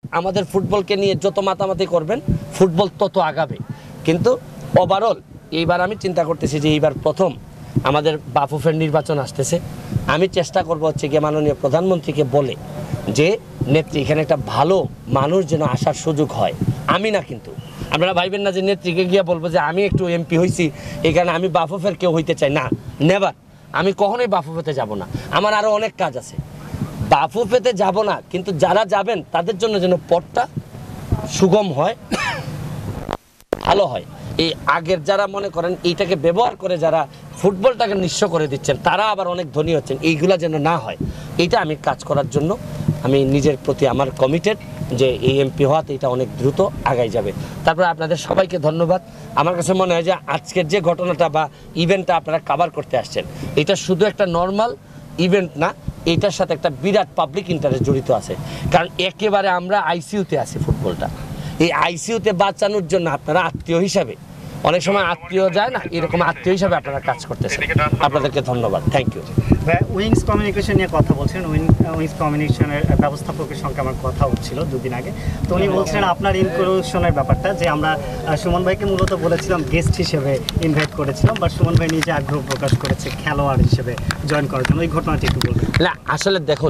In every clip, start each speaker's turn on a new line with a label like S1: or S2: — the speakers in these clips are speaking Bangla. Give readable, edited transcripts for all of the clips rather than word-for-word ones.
S1: আমাদের ফুটবলকে নিয়ে যত মাতামাতি করবেন ফুটবল তত আগাবে। কিন্তু ওভারঅল এইবার আমি চিন্তা করতেছি যে এইবার প্রথম আমাদের বাফুফের নির্বাচন আসতেছে, আমি চেষ্টা করব হচ্ছে গিয়ে মাননীয় প্রধানমন্ত্রীকে বলে যে নেত্রী এখানে একটা ভালো মানুষ যেন আসার সুযোগ হয়। আমি না, কিন্তু আপনারা ভাইবেন না যে নেত্রীকে গিয়ে বলবো যে আমি একটু এমপি হয়েছি এখানে আমি বাফুফের কেউ হইতে চাই না, নেভার। আমি কখনোই বাফুফেতে যাব না, আমার আরও অনেক কাজ আছে। বাফুফেতে যাব না, কিন্তু যারা যাবেন তাদের জন্য যেন পথটা সুগম হয়, ভালো হয়। এই আগের যারা মনে করেন এইটাকে ব্যবহার করে যারা ফুটবলটাকে নিঃস্ব করে দিচ্ছেন তারা আবার অনেক ধনী হচ্ছেন, এইগুলা যেন না হয়, এইটা আমি কাজ করার জন্য আমি নিজের প্রতি আমার কমিটেড যে এই এমপি হওয়াতে এটা অনেক দ্রুত আগাই যাবে। তারপরে আপনাদের সবাইকে ধন্যবাদ। আমার কাছে মনে হয় যে আজকের যে ঘটনাটা বা ইভেন্টটা আপনারা কভার করতে আসছেন এটা শুধু একটা নর্মাল ইভেন্ট না, এইটার সাথে একটা বিরাট পাবলিক ইন্টারেস্ট জড়িত আছে। কারণ একেবারে আমরা আইসিইউতে আছি ফুটবলটা, এই আইসিইউতে বাঁচানোর জন্য আপনারা আত্মীয় হিসাবে, অনেক সময় আত্মীয় যায় না, এরকম আত্মীয় হিসাবে আপনারা কাজ করতেছেন, আপনাদেরকে ধন্যবাদ, থ্যাংক ইউ।
S2: উইংস কমিউনিকেশন নিয়ে কথা বলছেন, উইংস কমিউনিকেশনের ব্যবস্থাপকের সঙ্গে আমার কথা হচ্ছিল দুদিন আগে, তো উনি বলছিলেন আপনার ইনক্লুশনের ব্যাপারটা, যে আমরা সুমন ভাইকে মূলত বলেছিলাম গেস্ট হিসেবে ইনভাইট করেছিলাম, বাট সুমন ভাই নিজে আগ্রহ প্রকাশ করেছে খেলোয়াড় হিসেবে জয়েন করার জন্য, ওই ঘটনাটি একটু বলবেন।
S1: না আসলে দেখুন,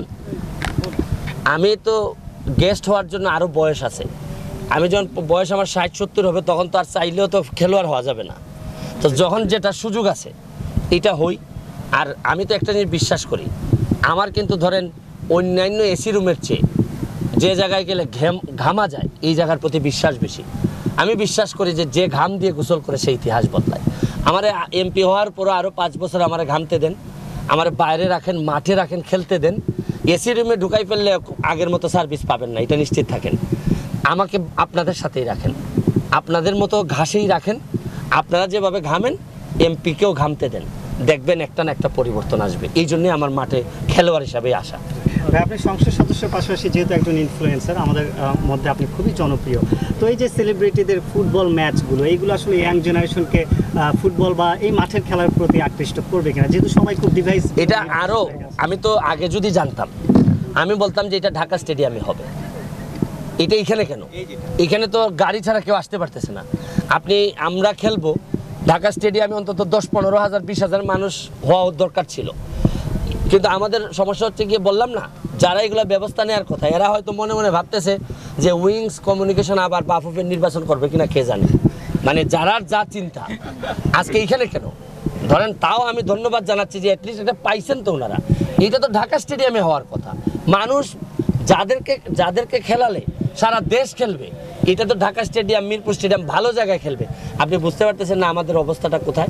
S1: আমি তো গেস্ট হওয়ার জন্য আরও বয়স আছে, আমি যখন বয়স আমার 60-70 হবে তখন তো আর চাইলেও তো খেলোয়াড় হওয়া যাবে না। তো যখন যেটা সুযোগ আছে এটা হই। আর আমি তো একটা জিনিস বিশ্বাস করি, আমার কিন্তু ধরেন অন্যান্য এসি রুমের চেয়ে যে জায়গায় গেলে ঘামা যায় এই জায়গার প্রতি বিশ্বাস বেশি। আমি বিশ্বাস করি যে যে ঘাম দিয়ে গোসল করে সেই ইতিহাস বদলায়। আমার এমপি হওয়ার পরও আরও 5 বছর আমার ঘামতে দেন, আমার বাইরে রাখেন, মাঠে রাখেন, খেলতে দেন। এসি রুমে ঢুকাই ফেললে আগের মতো সার্ভিস পাবেন না, এটা নিশ্চিত থাকেন। আমাকে আপনাদের সাথেই রাখেন, আপনাদের মতো ঘাসেই রাখেন, আপনারা যেভাবে ঘামেন এমপিকেও ঘামতে দেন, দেখবেন একটা না একটা পরিবর্তন আসবে। এই জন্যই আমার মাঠে খেলোয়াড় হিসাবে আসা।
S2: আপনি সংসদ সদস্যের পাশাপাশি যেহেতু একজন ইনফ্লুয়েন্সার, আমাদের মধ্যে আপনি খুবই জনপ্রিয়, তো এই যে সেলিব্রিটিদের ফুটবল ম্যাচগুলো, এইগুলো আসলে ইয়াং জেনারেশনকে ফুটবল বা এই মাঠের খেলার প্রতি আকৃষ্ট করবে কিনা, যেহেতু সবাই খুব ডিভাইস।
S1: এটা আরও আমি তো আগে যদি জানতাম আমি বলতাম যে এটা ঢাকা স্টেডিয়ামে হবে। এটা এখানে কেন? এখানে তো গাড়ি ছাড়া কেউ আসতে পারতেছে না। আমরা খেলবো ঢাকা স্টেডিয়ামে অন্তত 10-15 হাজার 20 হাজার মানুষ হওয়া দরকার ছিল, কিন্তু আমাদের সমস্যা হচ্ছে গিয়ে বললাম না, যারা এগুলো ব্যবস্থা নেওয়ার কথা এরা হয়তো মনে মনে ভাবতেছে যে উইংস কমিউনিকেশন আবার বাফুফের নির্বাচন করবে কিনা কে জানে। মানে যারা যা চিন্তা আজকে এইখানে কেন ধরেন, তাও আমি ধন্যবাদ জানাচ্ছি যে অ্যাটলিস্ট এটা পাইছেন তো ওনারা। এটা তো ঢাকা স্টেডিয়ামে হওয়ার কথা, মানুষ যাদেরকে খেলালে সারা দেশ খেলবে, এটা তো ঢাকা স্টেডিয়াম, মিরপুর স্টেডিয়াম, ভালো জায়গায় খেলবে। আপনি বুঝতে পারতেছেন না আমাদের অবস্থাটা কোথায়?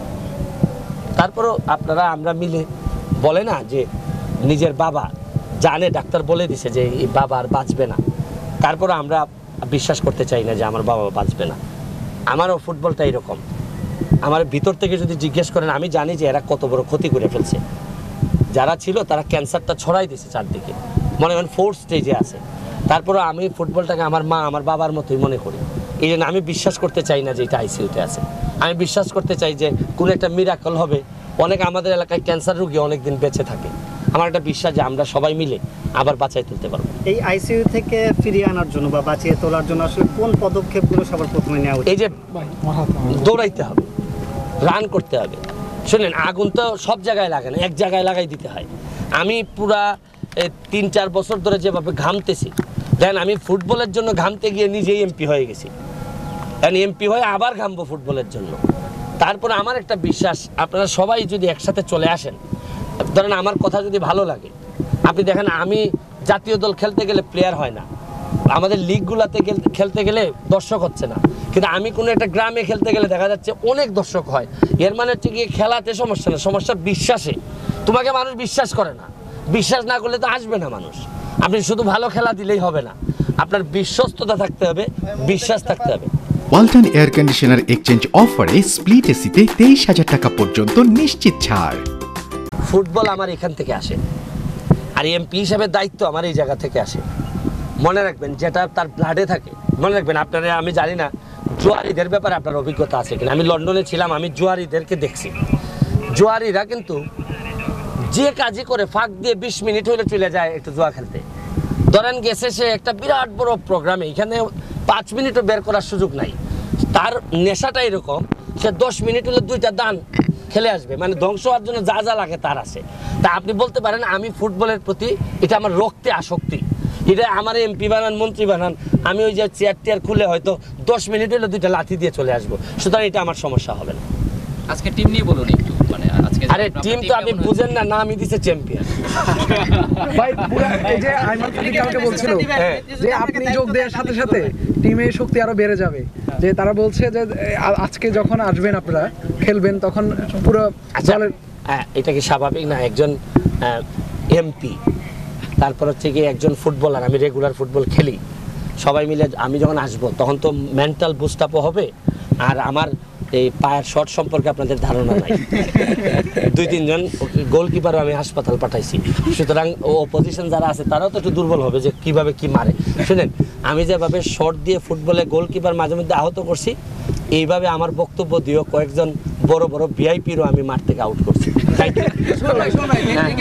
S1: তারপরও আমরা মিলে বলে না যে নিজের বাবা জানে, ডাক্তার বলে দিছে যে এই বাবা আর বাঁচবে না, তারপরও আমরা বিশ্বাস করতে চাই না যে আমার বাবা বাঁচবে না। আমারও ফুটবলটা এরকম, আমার ভিতর থেকে যদি জিজ্ঞেস করেন আমি জানি যে এরা কত বড় ক্ষতি করে ফেলছে। যারা ছিল তারা ক্যান্সারটা ছড়াই দিয়েছে চারদিকে, মনে করেন 4th স্টেজে আছে। তারপরে আমি ফুটবলটাকে আমার মা আমার বাবার মতোই মনে করি। এই জন্য আমি বিশ্বাস করতে চাই না যে এটা আইসিইউতে আছে। আমি বিশ্বাস করতে চাই যে কোনো একটা মিরাকল হবে, অনেক আমাদের এলাকায় ক্যান্সার রোগী অনেক দিন বেঁচে থাকে। আমার একটা বিশ্বাস যে আমরা সবাই মিলে আবার বাঁচাই তুলতে পারবো।
S2: এই আইসিইউ থেকে ফিরিয়ে আনার জন্য বা বাঁচিয়ে তোলার জন্য আসলে কোন পদক্ষেপগুলো সবার প্রথমে নেওয়া উচিত?
S1: এই যে দৌড়াইতে হবে, রান করতে হবে। শুনেন, আগুন তো সব জায়গায় লাগে না, এক জায়গায় লাগাই দিতে হয়। আমি পুরা 3-4 বছর ধরে যেভাবে ঘামতেছি, দেখেন আমি ফুটবলের জন্য ঘামতে গিয়ে নিজেই এমপি হয়ে গেছি, কারণ এমপি হয়ে আবার ঘামবো ফুটবলের জন্য। তারপরে আমার একটা বিশ্বাস, আপনারা সবাই যদি একসাথে চলে আসেন, ধরেন আমার কথা যদি ভালো লাগে, আপনি দেখেন আমি জাতীয় দল খেলতে গেলে প্লেয়ার হয় না, আমাদের লিগগুলোতে খেলতে গেলে দর্শক হচ্ছে না, কিন্তু আমি কোনো একটা গ্রামে খেলতে গেলে দেখা যাচ্ছে অনেক দর্শক হয়। এর মানে হচ্ছে গিয়ে খেলাতে সমস্যা না, সমস্যা বিশ্বাসে। তোমাকে মানুষ বিশ্বাস করে না, বিশ্বাস না করলে তো আসবে না মানুষ। আপনি শুধু ভালো খেলা দিলেই হবে না, আপনার বিশ্বস্ততা থাকতে হবে, বিশ্বাস থাকতে হবে।
S3: ওয়ালটন এয়ার কন্ডিশনার এক্সচেঞ্জ অফারে স্প্লিট এসিতে 23,000 টাকা পর্যন্ত নিশ্চিত ছাড়।
S1: ফুটবল আমার এখান থেকে আসে, আর এমপি হিসেবে দায়িত্ব আমার এই জায়গা থেকে আসে। মনে রাখবেন, যেটা তার ব্লাডে থাকে মনে রাখবেন। আপনারা, আমি জানি না জুয়ারিদের ব্যাপারে আপনার অভিজ্ঞতা আছে কিনা, আমি লন্ডনে ছিলাম, আমি জুয়ারিদেরকে দেখছি। জুয়ারিরা কিন্তু যে কাজই করে ফাঁক দিয়ে 20 মিনিট হলে চলে যায় একটু জুয়া খেলতে। ধরেন গেছে সে একটা বিরাট বড় প্রোগ্রামে, এখানে 5 মিনিটও বের করার সুযোগ নাই। তার নেশাটা এরকম, সে 10 মিনিট হলে 2টা দান খেলে আসবে, মানে ধ্বংস হওয়ার জন্য যা যা লাগে তার আছে। তা আপনি বলতে পারেন আমি ফুটবলের প্রতি এটা আমার রক্তে আসক্তি, এটা আমার এমপি বানান মন্ত্রী বানান, আমি ওই যে চেয়ার টেয়ার খুলে হয়তো 10 মিনিট হলে 2টা লাথি দিয়ে চলে আসবো, সুতরাং এটা আমার সমস্যা হবে না।
S4: আজকে টিম নিয়ে বলুন একটু, মানে আজকে
S1: আরে টিম তো আপনি বুঝেন না, নামই দিছে চ্যাম্পিয়ন।
S5: ভাই এই যে আইমান ফারুক কালকে বলছিল যে আপনি যোগ দেওয়ার সাথে সাথে টিমের শক্তি আরো বেড়ে যাবে, যে তারা বলছে যে আজকে যখন আসবেন আপনারা খেলবেন তখন পুরো
S1: আচ্ছা,
S5: দলের
S1: এটা কি স্বাভাবিক না? একজন এমপি, তারপর হচ্ছে কি একজন ফুটবলার, আমি রেগুলার ফুটবল খেলি, সবাই মিলে আমি যখন আসবো তখন তো মেন্টাল বুস্ট আপও হবে। আর আমার এই পায়ের শট সম্পর্কে আপনাদের ধারণা নাই, 2-3 জন গোলকিপারও আমি হাসপাতাল পাঠাইছি, সুতরাং অপোজিশন যারা আছে তারাও তো একটু দুর্বল হবে যে কিভাবে কি মারে। শুনেন, আমি যেভাবে শট দিয়ে ফুটবলে গোলকিপার মাঝে মধ্যে আহত করছি, এইভাবে আমার বক্তব্য দিয়েও কয়েকজন বড় বড় ভিআইপিরও আমি মাঠ থেকে আউট করছি। Thank you.